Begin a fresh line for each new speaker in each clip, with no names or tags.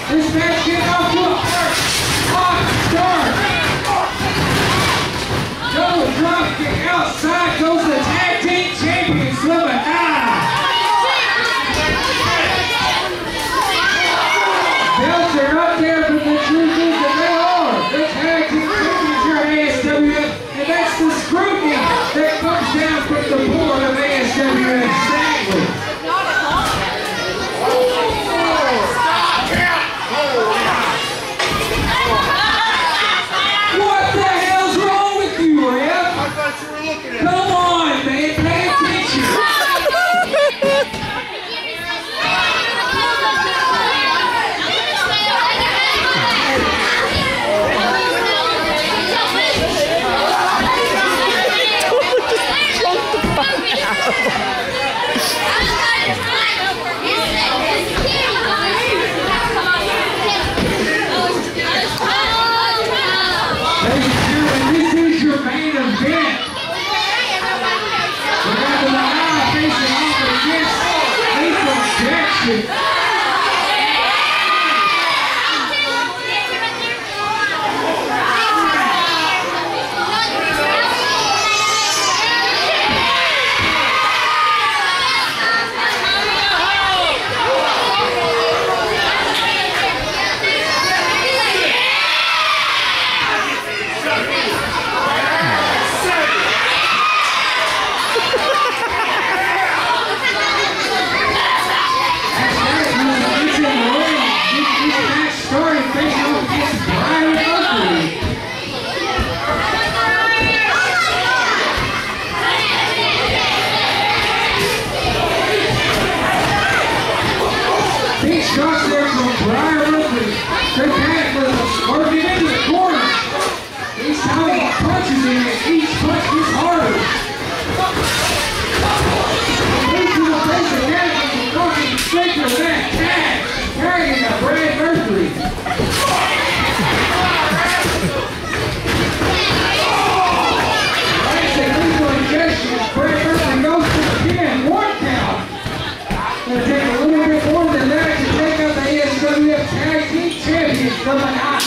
This match getting off to a hot start. Double drop kick outside goes the tag team champions, Lemon Eye. Belts are up there, but the truth is that they are the tag team champions here at ASWF, and that's the scrutiny that comes down from the board of ASWF sadly. What the hell's wrong with you, Rip? I thought you were looking at me. Come on, man, pay attention. This is your main event. We have the Eye facing off against Lethal Jackson. Shots there from Brian Wilson. They're back with him, working into the corner. Each time he punches in it, each punch gets harder. Moves to the face again, and working straight to that tag, carrying a Brad Mercury. That's a lethal injection. Brad Mercury goes to the pin. 1 count. Gonna take a little bit more than that to take out the ASWF Tag Team Champions from an eye.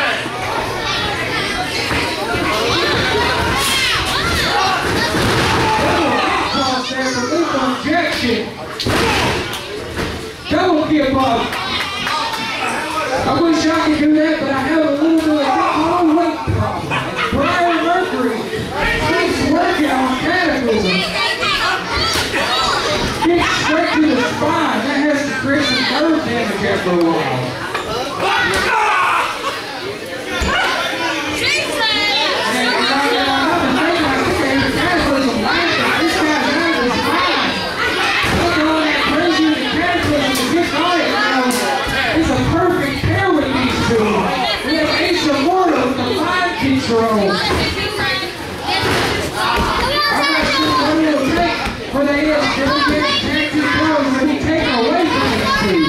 Toss there for lethal injection. Double kick up. I wish I could do that, but I have a little bit of weight problem. Brian Mercury keeps working on cataclysm. Kick straight to the spine. That has to create some nerve damage after a while. It's a perfect pair with these two. We have Ace Immortal with the mind control. I'm not sure what it will take for the ASWF Tag Team Pros to be taken away from these two.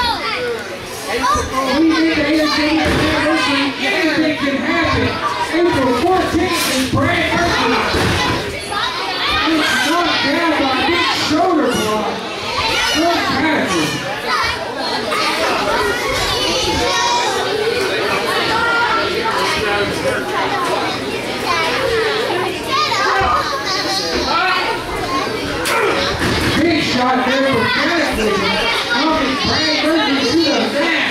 We think the ASWF anniversary, anything can happen. April 14th in Brad Mercury. It's knocked down by a big shoulder block. Good catches. Big shot there for cataclysm. Knocking Brad Mercury to the mat.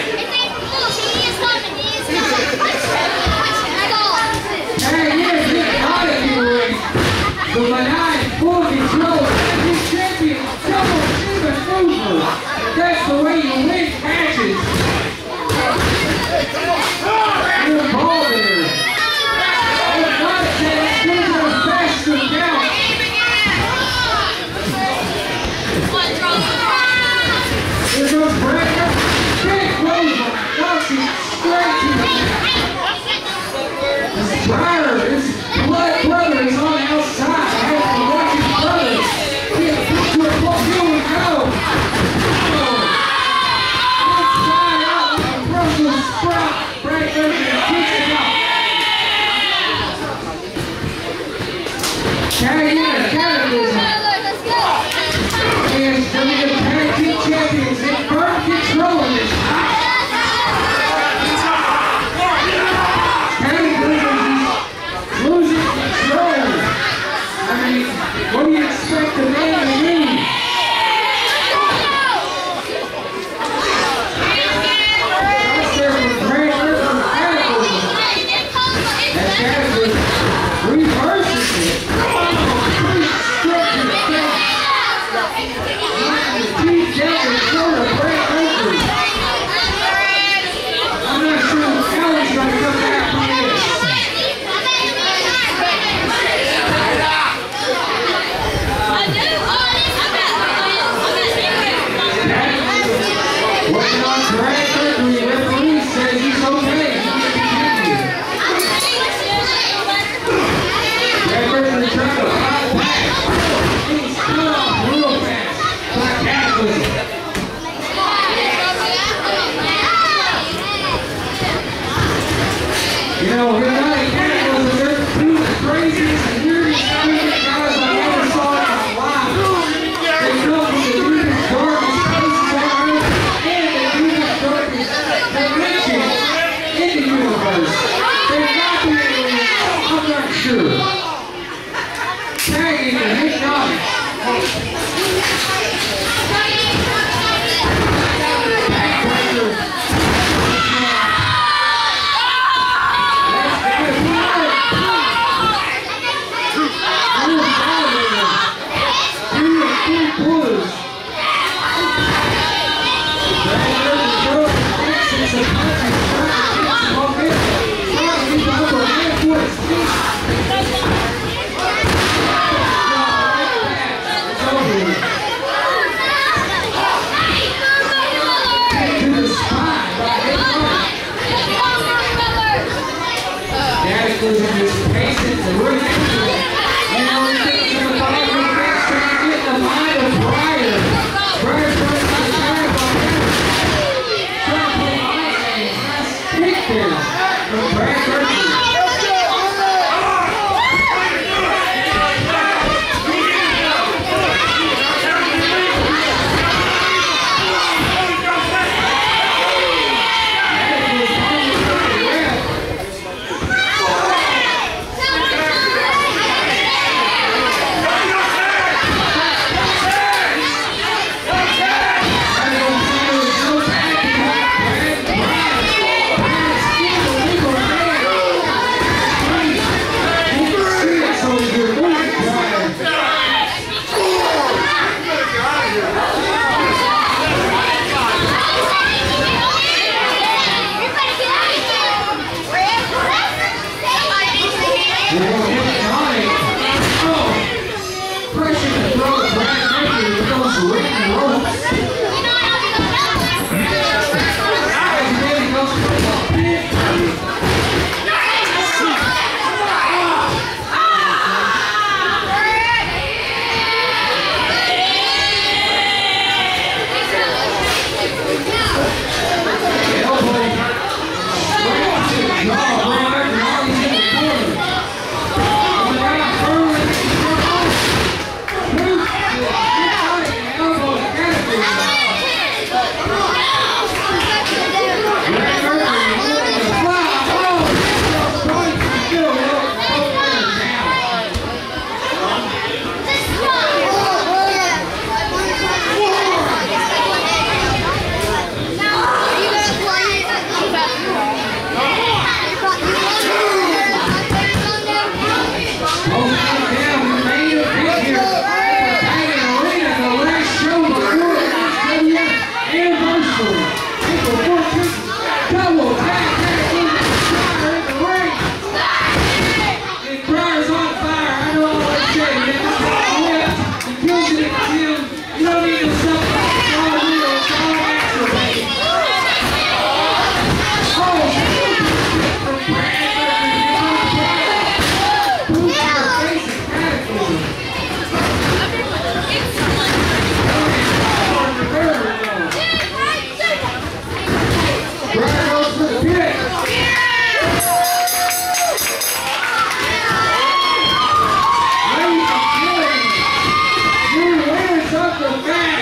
Tag in, get out of here. The Lanai full control. His champion, double Shiva Nova. That's the way you win matches. Good ball there. Oh, not a chance. Gives it a faster count. Here goes Brad. Big closer. Knocking straight to the mat. This Briar, his blood brother is on the outside. I have to watch his brother. What do you expect the man to do? Right there from Grand River Cataclysm. And Cataclysm reverses it. Deep down the shoulder, Brad Mercury. I'm not sure Ellie's going to come back from this. Working on Brad Mercury, the referee says he's okay. Brad Mercury trying to fight back. He's still off real fast. Black Cataclysm. You know, we're not Cataclysm. They're two of the craziest and weirdest guys I ever saw in my life. They come from the deepest, darkest places on earth and the deepest, darkest dimensions in the universe. They're not the aliens. I'm not sure. Tagging the hypnotic. Backbreaker. Welcome back.